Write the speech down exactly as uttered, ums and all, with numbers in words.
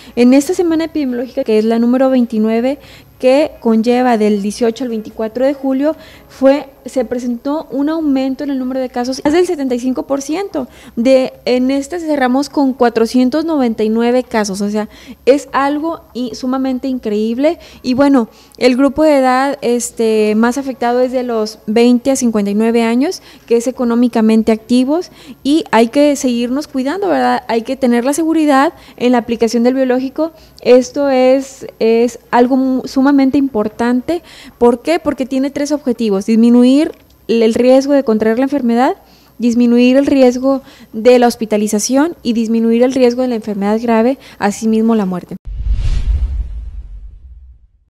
En esta semana epidemiológica, que es la número veintinueve, que conlleva del dieciocho al veinticuatro de julio, fue, se presentó un aumento en el número de casos más del setenta y cinco por ciento. De, en este cerramos con cuatrocientos noventa y nueve casos, o sea, es algo y, sumamente increíble. Y bueno, el grupo de edad este, más afectado es de los veinte a cincuenta y nueve años, que es económicamente activos, y hay que seguirnos cuidando, ¿verdad? Hay que tener la seguridad en la aplicación del biológico. Esto es, es algo sumamente importante. ¿Por qué? Porque tiene tres objetivos: disminuir el riesgo de contraer la enfermedad, disminuir el riesgo de la hospitalización y disminuir el riesgo de la enfermedad grave, asimismo la muerte.